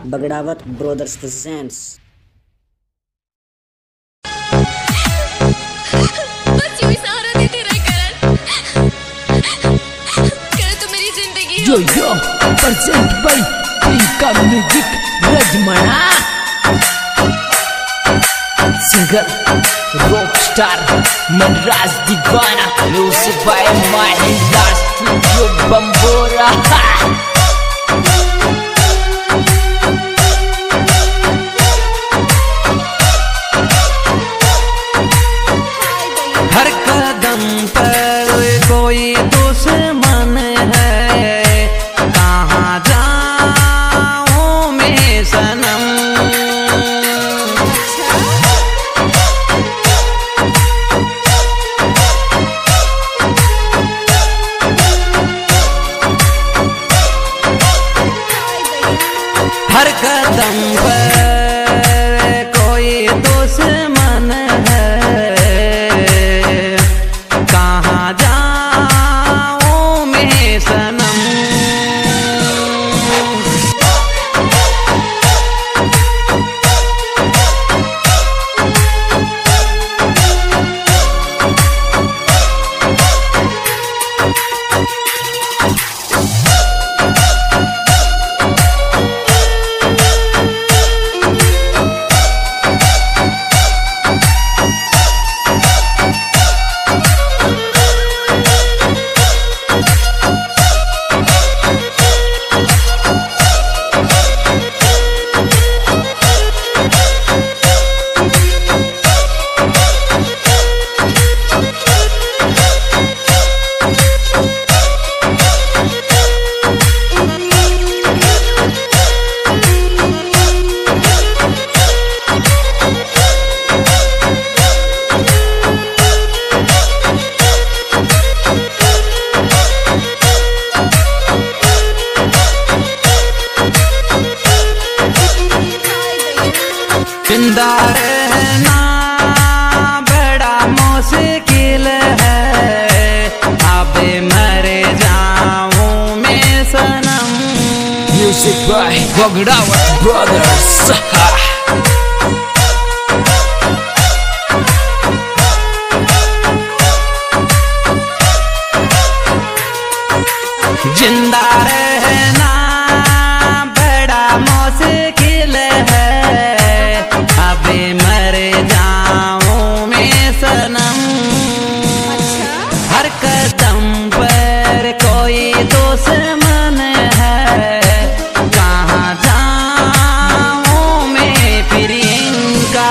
Bagdawat brothers presents. बस यूं ही सहारा देते रहे करण। करण तो मेरी जिंदगी यो प्रेजेंट बाय प्रियंका म्यूजिक रजमणा singer rock star Manraj Deewana music by Mahindra studio Bambora. हर कदम पर कोई दुश्मन है, कहाँ जाऊं मैं सनम। हर कदम पर कोई दुश्मन है, कहाँ जाऊं मैं सनम। जिंदा रहना बड़ा मुश्किल है, अब मर जाऊं मैं सनम। Music by Bagdawat brothers. जिंदा रहना बड़ा मुश्किल है, अब मर जाऊं मैं सनम। हर कदम पर कोई दुश्मन है, कहाँ जाऊं मैं प्रियंका।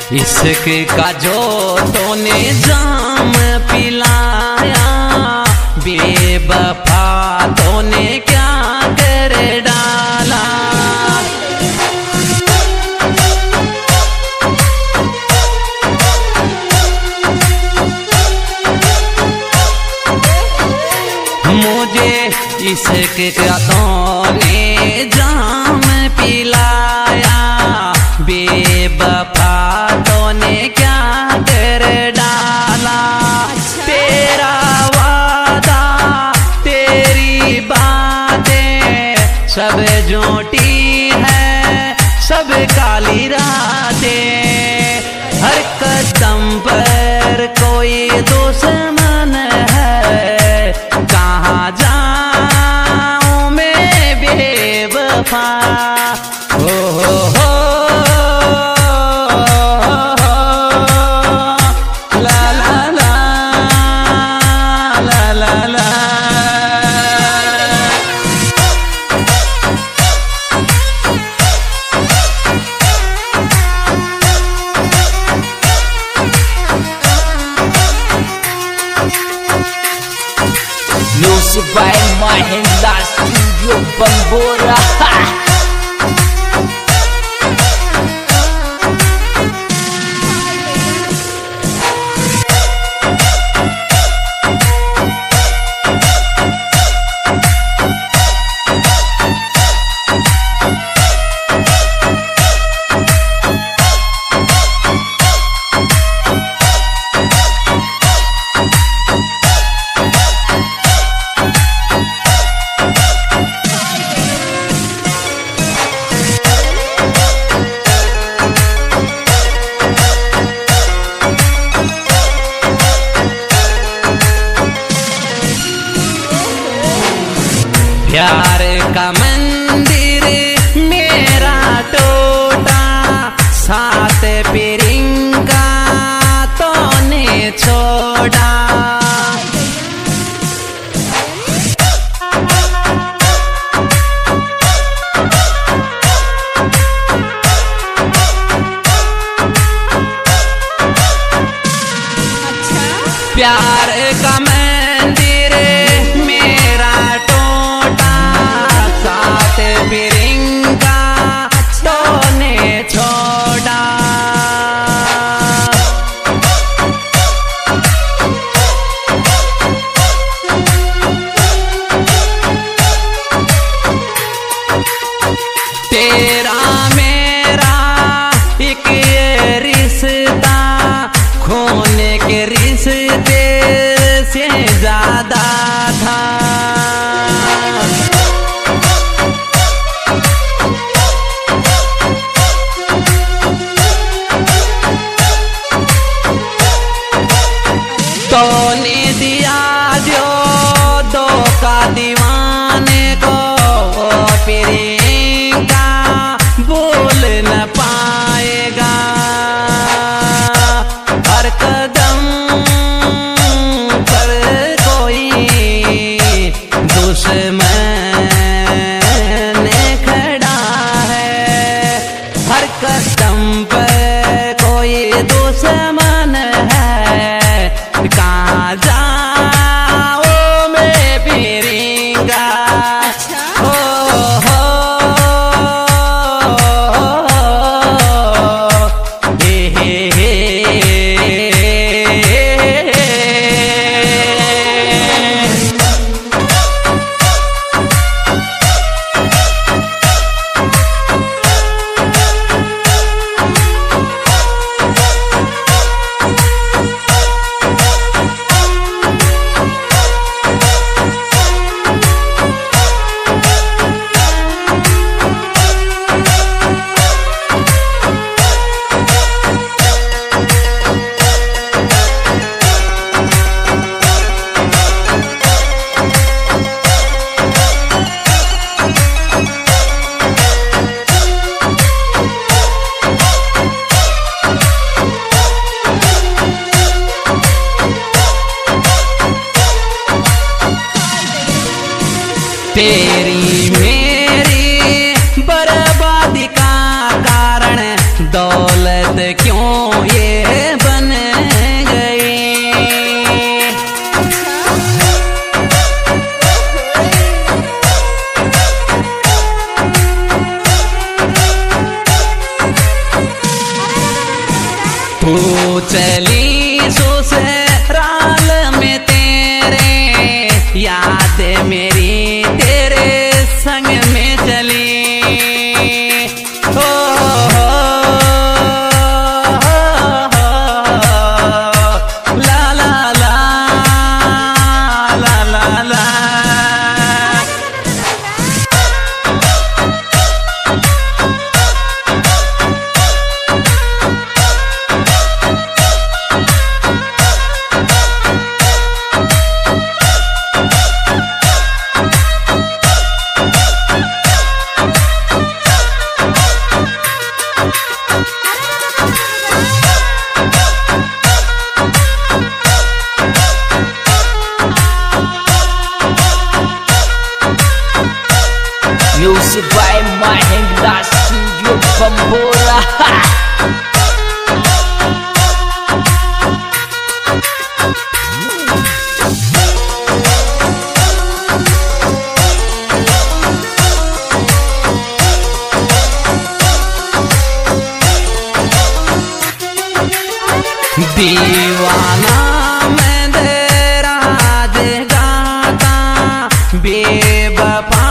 इश्क का जो तूने जाम पिलाया, बेवफा तूने क्या कर डाला। मुझे इश्क का तूने जाम पिलाया, बेवफा तूने क्या कर डाला। तेरा वादा तेरी बातें सब झूठी है, सब काली रातें। हर कदम पर कोई दुश्मन है, कहाँ जाऊं मैं बेवफा। हो ला ला ला ला ला ला। Music by Mahindra Studio Bambora. प्यार का मंदिर मेरा टूटा, साथ पिरिंगा तूने छोड़ा। प्यार का मंदिर मेरा टूटा, साथ पिरिंगा तूने छोड़ा। तेरा मेरा एक रिश्ता खून के रिश्ते से ज्यादा था। तूने दिया जो धोखा दीवाने को, प्रियंका भूल न पाएगा। हर कदम पर कोई दुश्मन खड़ा है, हर कदम पर कोई दुश्मन है, कहाँ जाओ मैं फिरेंगा। हो हे तेरी मेरी बर्बादी का कारण दौलत दौलत क्यों ये बन गई। तू चली ससुराल में तेरे, याद मेरी तेरे संग में चली। हो ला ला ला ला ला ला। Music by Mahendra Studio Bambora. दीवाना मैं तेरा गाता बेवफा